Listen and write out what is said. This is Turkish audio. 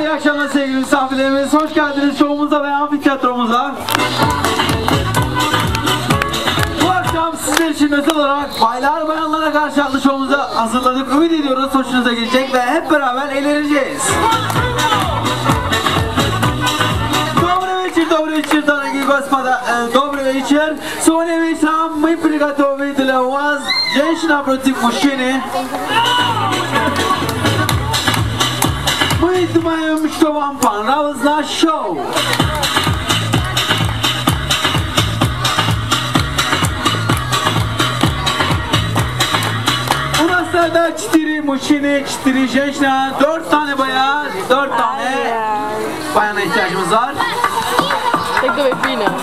İyi akşamlar sevgili misafirlerimiz. Hoş geldiniz şovumuza ve amfiteyatromuza. Bu akşam sizler için özel olarak baylar bayanlara karşı adlı şovumuza hazırladık. Ümit ediyoruz hoşunuza gidecek ve hep beraber eğleneceğiz. Dobry wieczór, drodzy gospoda, dobry wieczór. Słonie witam, my przygotowali dla was dziewczyna przeciw mужчине. Мы думаем, что вам понравился наш шоу. У нас тогда 4 мужчины, 4 женщины, 4 tane bayan, 4 tane bayana ihtiyacımız var. Ik doe weer Pino.